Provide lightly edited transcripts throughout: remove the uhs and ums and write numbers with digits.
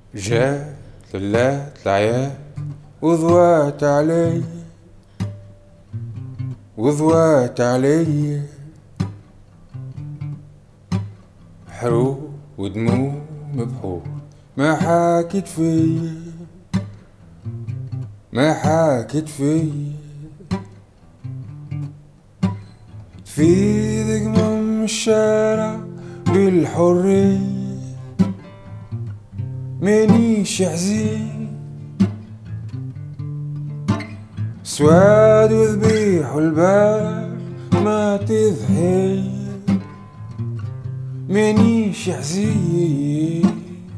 جات للات العيال وضوات علي وضوات علي حروب ودموم بحور ما حاكت فيا ما حاكت فيا في ذقمم الشارع بالحرية منيش حزين سواد وذبيح والبارح ما تضحي منيش حزين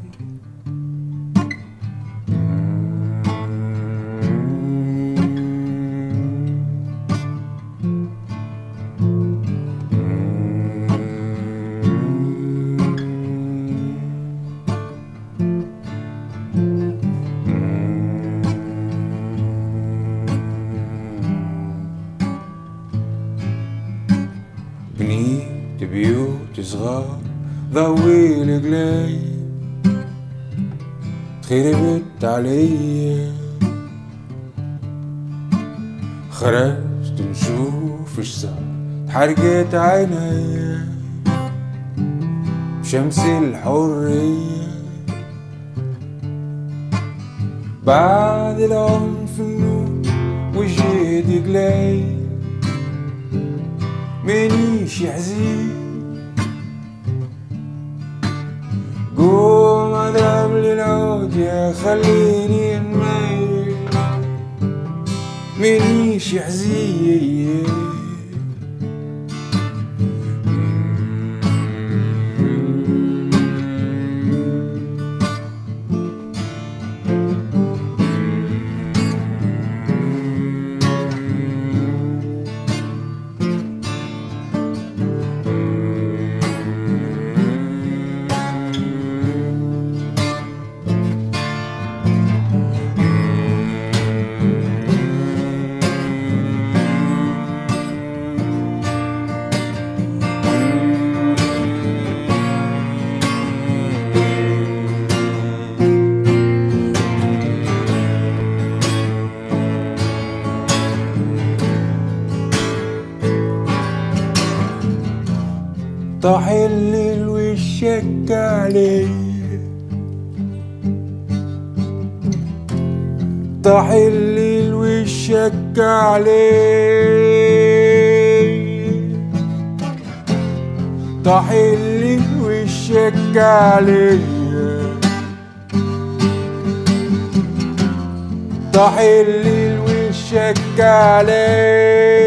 بنيت بيوت صغار ضوي القلايب تخربت عليا خرجت نشوف اش صار تحرقت عينيا بشمس الحرية بعد العنف النور وجيت قلايب منيش حزين قوم اضرب لي العود يا خليني نميل منيش حزين طاح الليل وشك علي طاح الليل وشك علي طاح الليل وشك علي طاح الليل وشك علي